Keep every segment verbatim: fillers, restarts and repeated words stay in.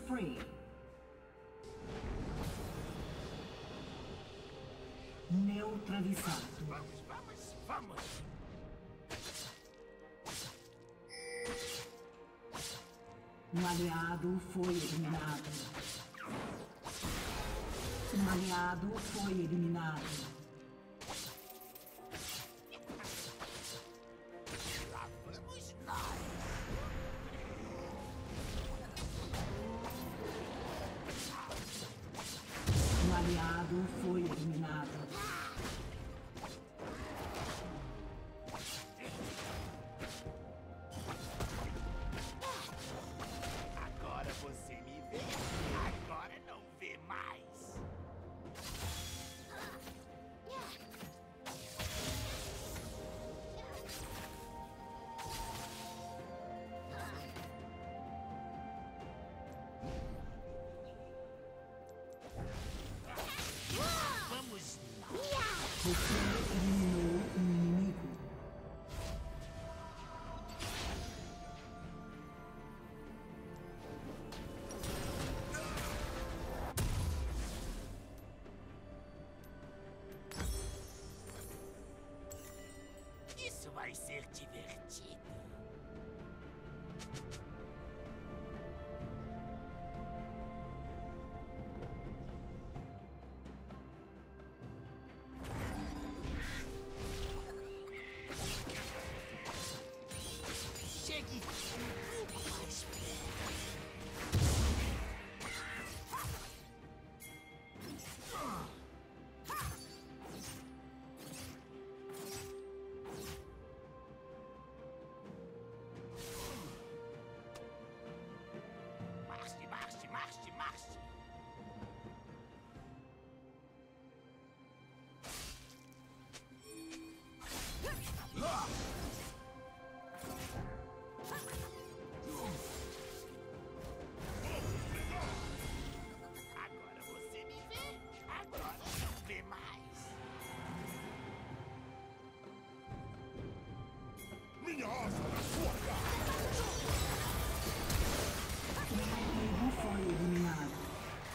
spree. Neutralizado. Vamos, vamos, vamos! Um aliado foi eliminado. Um aliado foi eliminado. Lá vamos nós! Um aliado foi eliminado. Agora você me vê, agora não vê mais! Vamos lá! Você eliminou um inimigo. Isso vai ser divertido! Chegue um pouco mais perto! Marche, marche, marche, marche! Agora você me vê, agora não vê mais! Minha asa na sua cara! Um inimigo foi eliminado.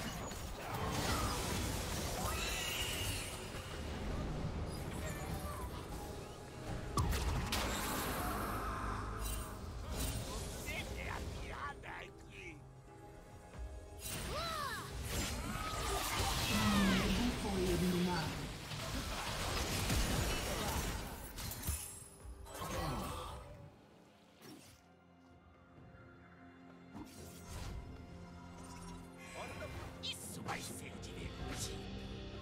Você é a piada aqui! Um inimigo foi eliminado. Isso vai ser divertido!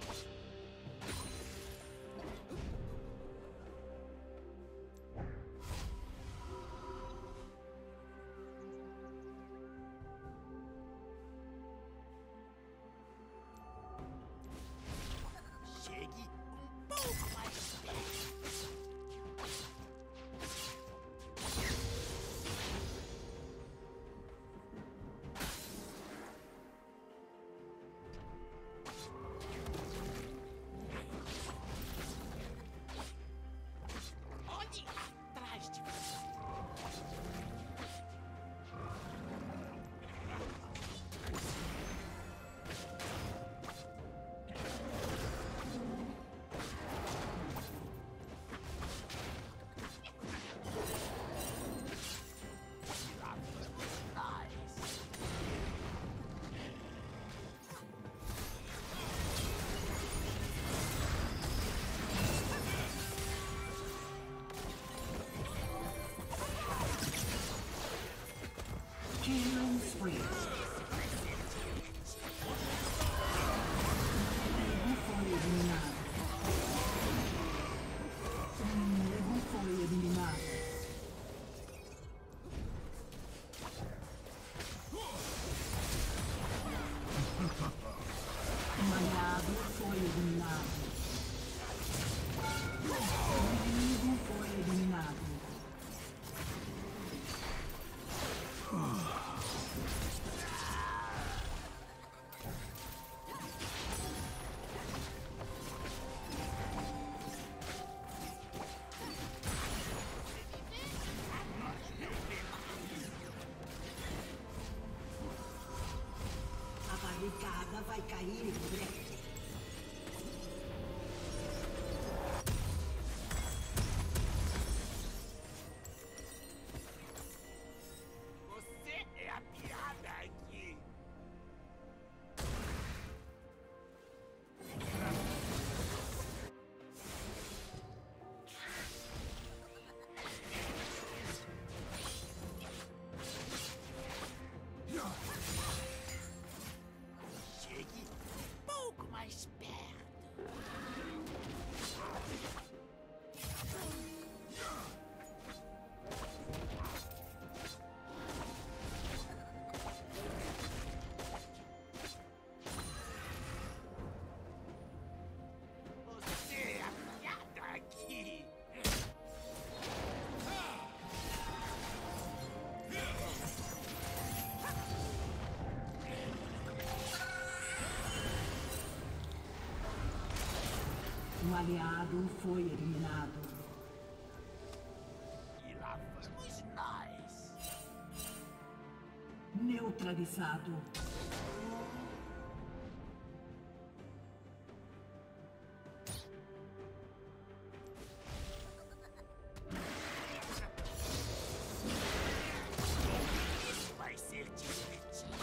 Chegue um pouco mais perto! Olhe atrás de você! Lá vamos nós! Killing spree. Inimigo foi eliminado. Um inimigo foi eliminado. Um aliado foi eliminado. Um inimigo foi eliminado. vai cair em breve. Você é a piada aqui. Chegue um pouco mais perto. Você é a piada aqui. Um aliado foi eliminado. E lá vamos nós. Neutralizado. Isso vai ser divertido.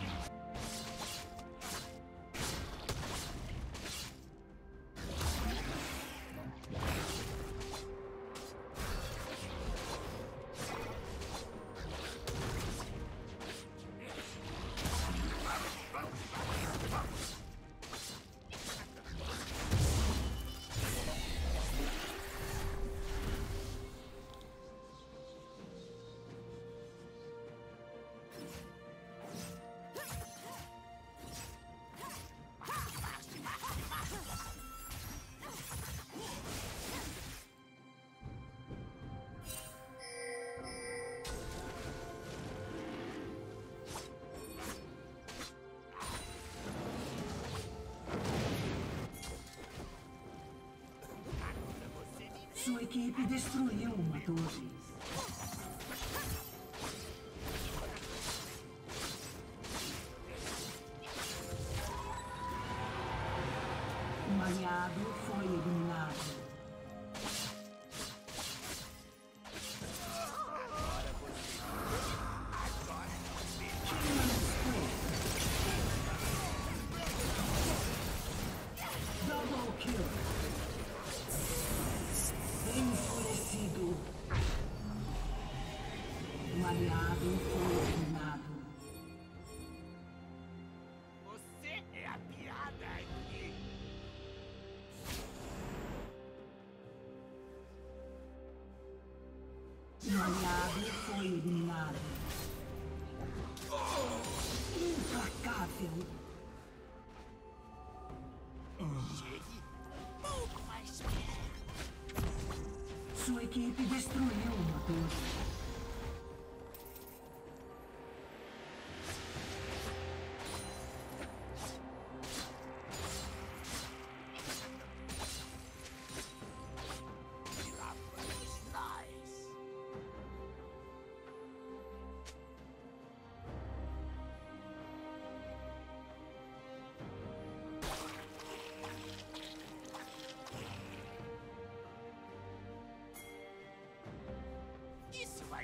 Sua equipe destruiu uma torre. Um aliado foi eliminado. Double kill. Enfurecido. Um aliado foi eliminado. Você é a piada aqui. Um aliado foi eliminado. Implacável. Chegue um pouco mais perto. Sua equipe destruiu uma torre. E lá vamos nós. Isso vai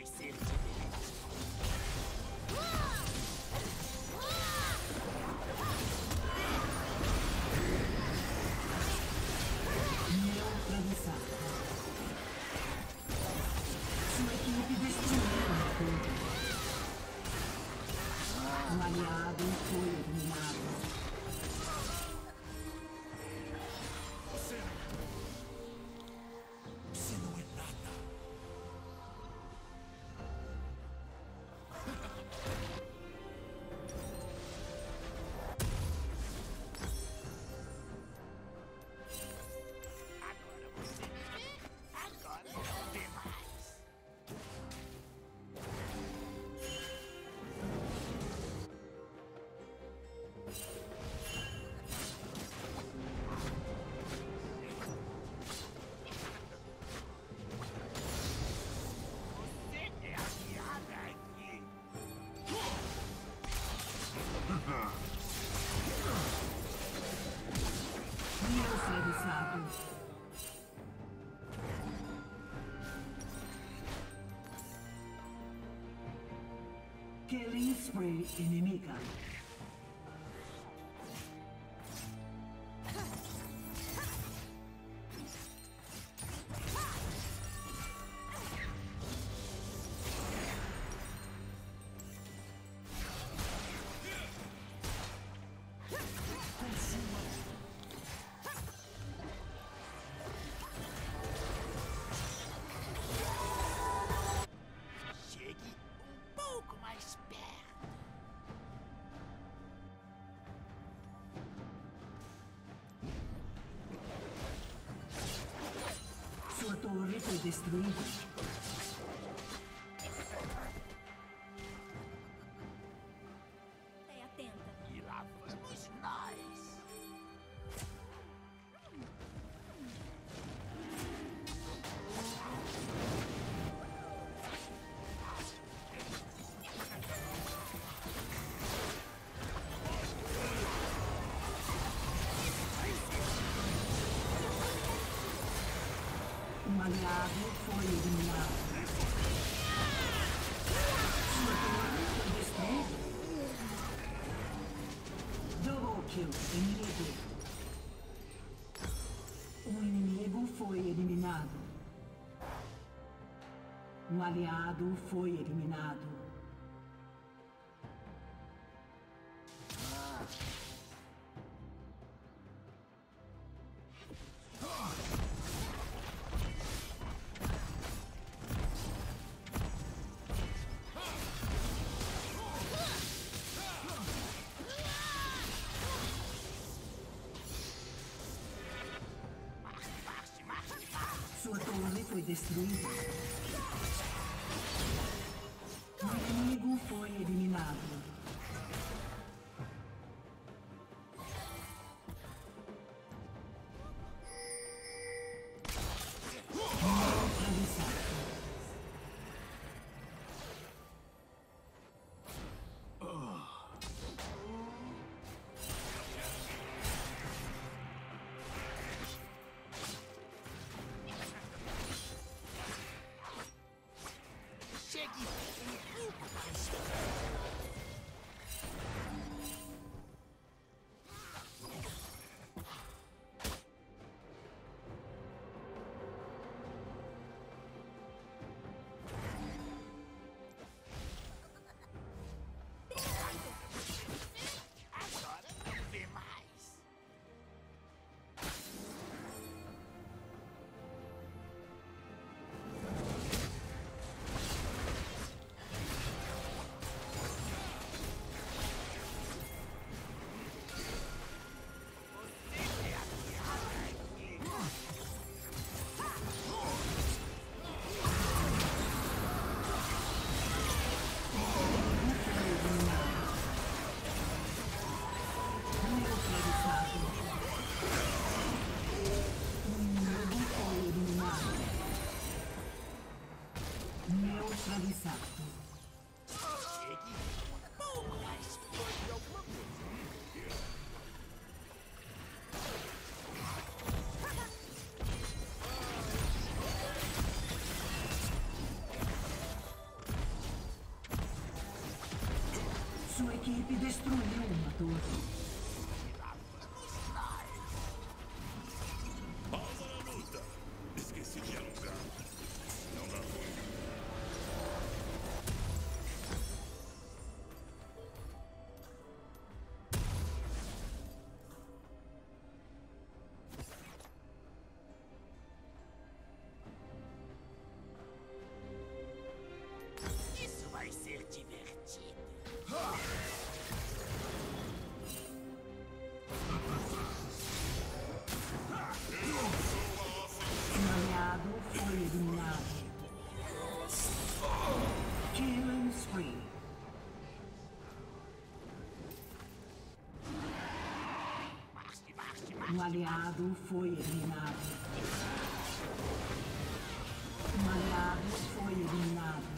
Neutralizado. Killing spree inimiga. Sua torre foi destruída. Fique atenta. E lá vamos nós. Um aliado foi eliminado. Sua torre foi destruída. Double kill inimigo. Um inimigo foi eliminado. Um aliado foi eliminado. Sua torre foi destruída. Um inimigo foi eliminado. Neutralizado. Chegue um pouco mais perto. Agora não vê mais. Neutralizado. Chegue um pouco mais perto de alguma coisa. Sua equipe destruiu uma torre. Pausa na luta. Esqueci de alongar. Não dá ruim. Isso vai ser divertido. Um aliado foi eliminado. Killing spree. Marche, marche, marche. Um aliado foi eliminado. Um aliado foi eliminado.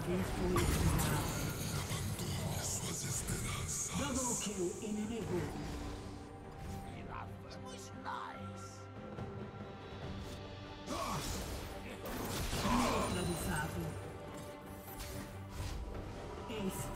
inimigo foi eliminado. Double kill inimigo. E lá vamos nós. Neutralizado. Ace.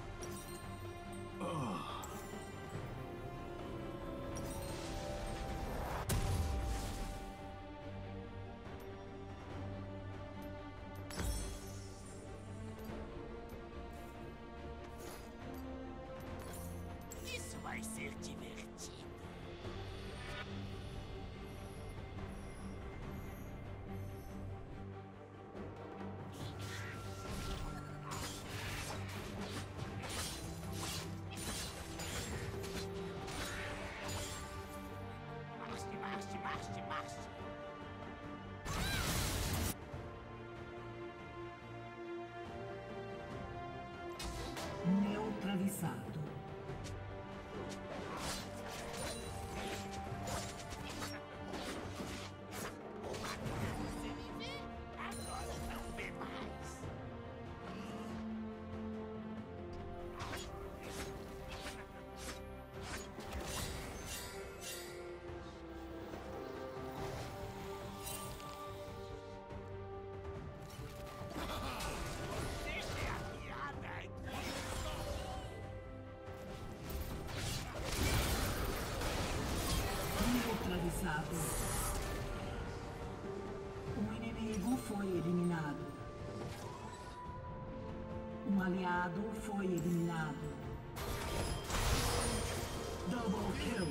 Isso vai ser divertido. Marche, marche, marche, marche. Neutralizado. Você me vê? Agora não vê mais. Deixa a piada aqui. Neutralizado. Um inimigo foi eliminado. Um aliado foi eliminado. Double kill.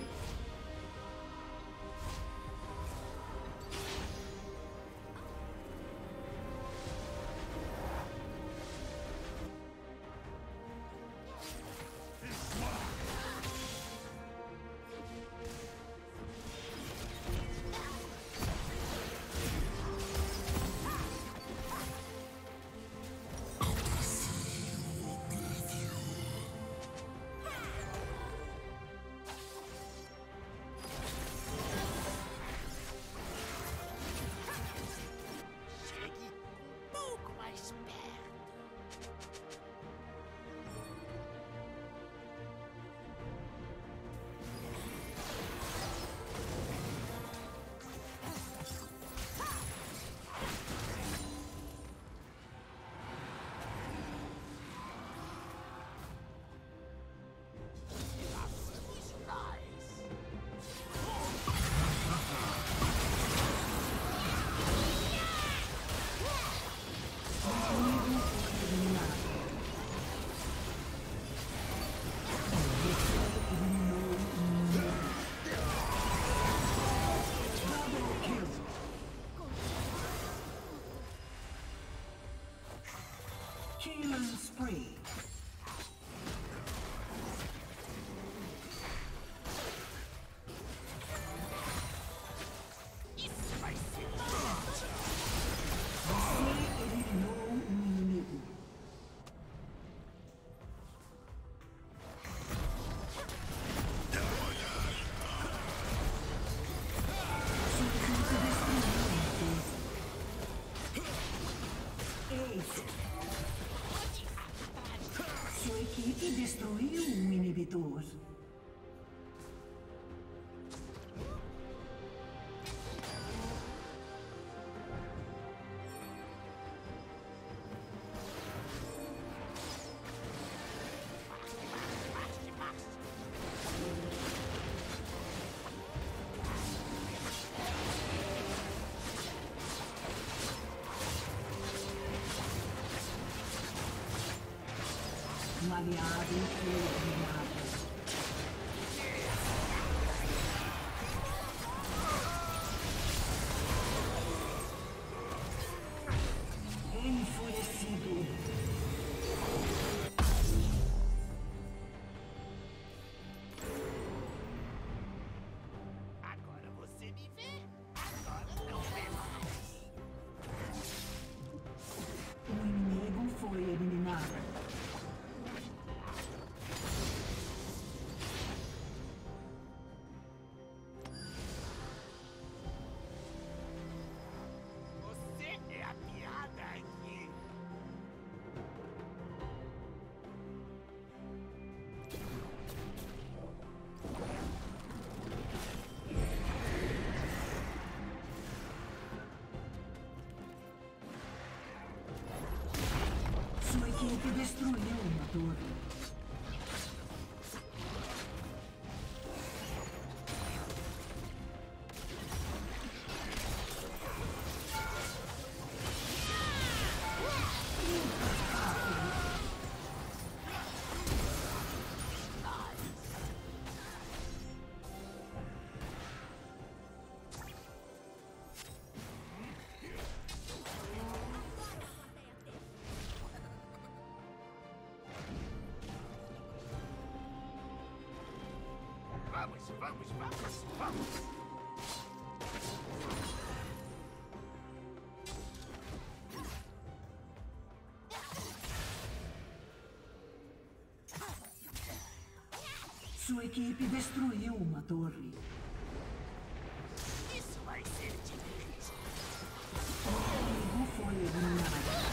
Chegue um pouco mais perto. E lá vamos nós. Inimigo foi eliminado. Você eliminou um inimigo. Double kill. Killing spree. Isso vai ser Você eliminou um inimigo. Sua equipe destruiu um Ace. Sua equipe destruiu um inibidor. marche, marche. Um aliado foi eliminado. Enfurecido. Agora você me vê. Agora não vê mais. Um inimigo foi eliminado. destruiu uma torre. Vamos, vamos, vamos, vamos! Sua equipe destruiu uma torre. Isso vai ser divertido! O inimigo foi eliminado.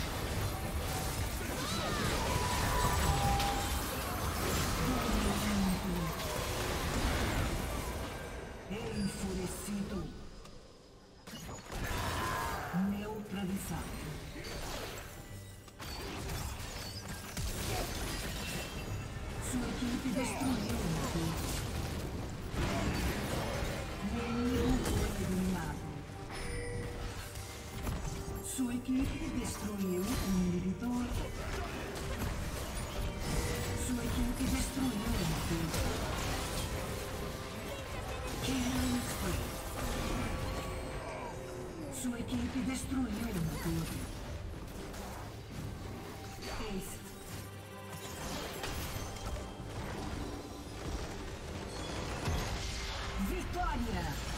Enfurecido. Neutralizado. Sua equipe destruiu uma torre. O inimigo foi eliminado. Sua equipe destruiu um inibidor. Sua equipe destruiu uma torre. Killing spree. Sua equipe destruiu uma torre. Ace. Vitória!